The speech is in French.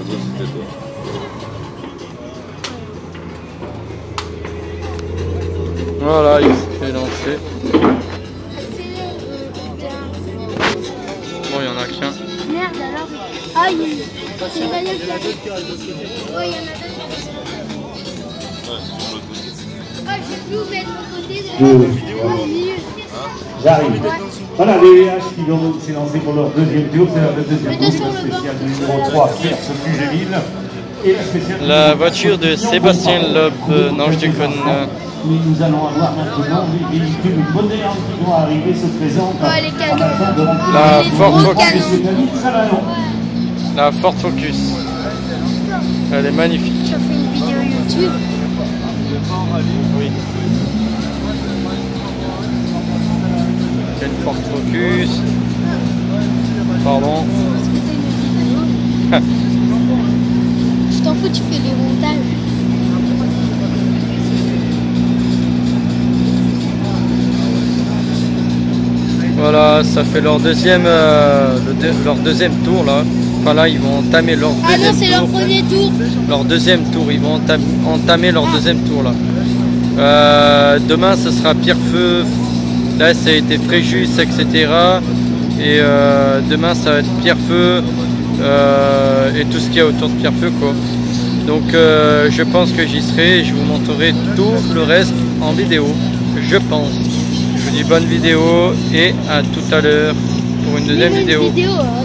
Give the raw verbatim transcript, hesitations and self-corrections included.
c'était toi. Voilà, il s'est lancé. Bon, il y en a qu'un. Merde alors. Ah, il y a une bagnole qui arrive. Oh, il y en a deux. Oh, j'ai plus où mettre mon côté de J'arrive. Voilà les V H qui vont s'élancer pour leur deuxième tour. C'est la deuxième course, la spéciale numéro trois, Pierre Sophie-Géville. Et la spéciale. La voiture de Sébastien Loeb. Euh, non, je déconne. Mais nous allons avoir maintenant des véhicules modernes qui vont arriver, se présentent. Oh, les canons. La Ford Focus. Canons. La Ford Focus. Elle est magnifique. Je fais une vidéo YouTube. Oui. C'est une Ford Focus. Pardon. Je t'en fous, tu fais les montages. Voilà, ça fait leur deuxième, euh, le deux, leur deuxième tour là. Enfin là, ils vont entamer leur deuxième tour. Ah non, c'est leur premier tour. Leur deuxième tour, ils vont entamer, entamer leur deuxième tour là. Euh, demain, ce sera Pierrefeu. Là, ça a été Fréjus, et cetera. Et euh, demain, ça va être Pierrefeu euh, et tout ce qu'il y a autour de Pierrefeu quoi. Donc, euh, je pense que j'y serai et je vous montrerai tout le reste en vidéo. Je pense. Je vous dis bonne vidéo et à tout à l'heure pour une deuxième vidéo. vidéo hein.